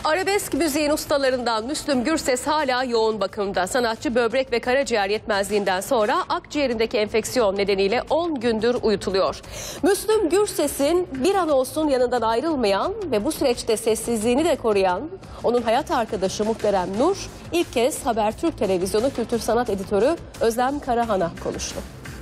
Arabesk müziğin ustalarından Müslüm Gürses hala yoğun bakımda. Sanatçı böbrek ve karaciğer yetmezliğinden sonra akciğerindeki enfeksiyon nedeniyle 10 gündür uyutuluyor. Müslüm Gürses'in bir an olsun yanından ayrılmayan ve bu süreçte sessizliğini de koruyan onun hayat arkadaşı Muhterem Nur ilk kez Habertürk Televizyonu Kültür Sanat Editörü Özlem Karahan'a konuştu.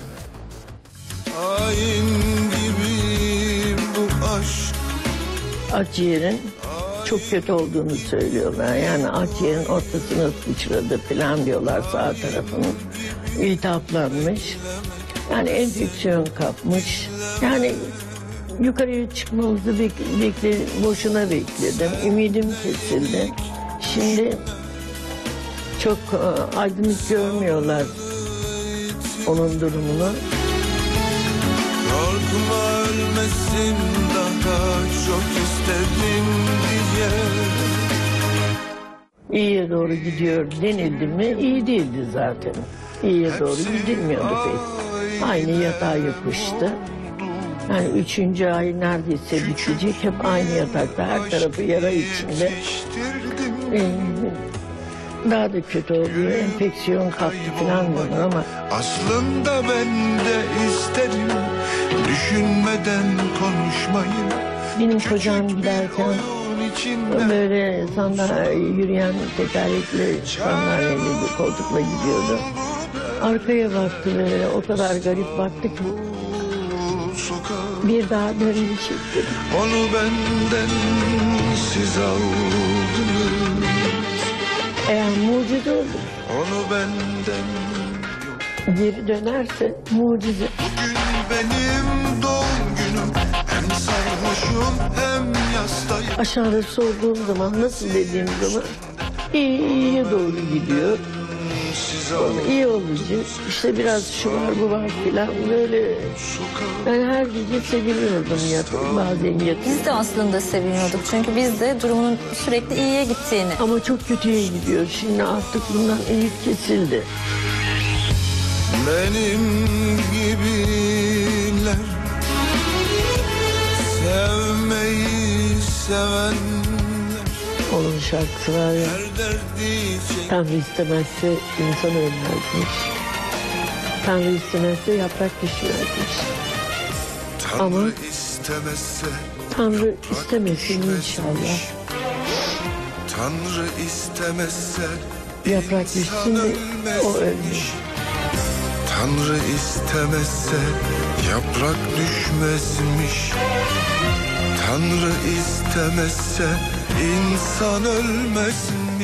Hain gibi bu aşk. Akciğerin çok kötü olduğunu söylüyorlar. Yani akciğerin ortasına sıçradı falan diyorlar, sağ tarafının. İltihaplanmış. Yani enfeksiyon kapmış. Yani yukarıya çıkmamızı boşuna bekledim. Ümidim kesildi. Şimdi çok aydınlık görmüyorlar onun durumunu. Korkma ölmesin daha çok istedim diye. İyiye doğru gidiyor denildi mi? İyi değildi zaten. İyiye doğru gidilmiyordu pek. Aynı yatağa yapıştı. Yani 3. ay neredeyse bitecek. Hep aynı yatakta, her tarafı yara içinde. Daha da kötü oluyor. Enfeksiyon kaptı falan diyorlar ama. Aslında ben de isterim düşünmeden konuşmayı. Benim kocam giderken böyle yürüyen tekerlekli sandalyeli bir koltukla gidiyordu. Arkaya baktı böyle, o kadar garip baktı ki. Bir daha dönünü çekti. Onu benden siz aldınız. Eğer mucize olur. Onu benden Geri dönerse mucize. bugün benim doğum günüm. Hem sarhoşum hem yastayım. Aşağıda sorduğum zaman, nasıl dediğim zaman iyiye doğru gidiyor. İyi olacak. İşte biraz şu var bu var filan böyle. Ben her gece seviniyordum bazen yatıp. Biz de aslında seviniyorduk çünkü biz de durumunun sürekli iyiye gittiğini. Ama çok kötüye gidiyor. Şimdi artık bundan ümit kesildi. Benim gibiler sevmeyi sevenler. Onun şarkısı var ya. Her derdi çek. Tanrı istemezse insan ölmezmiş. Tanrı istemezse yaprak düşmezmiş. Tanrı Ama istemezse Tanrı istemesin inşallah. Tanrı istemezse Yaprak düşsün de o ölmüş. Tanrı istemezse yaprak düşmezmiş. Tanrı istemezse insan ölmezmiş.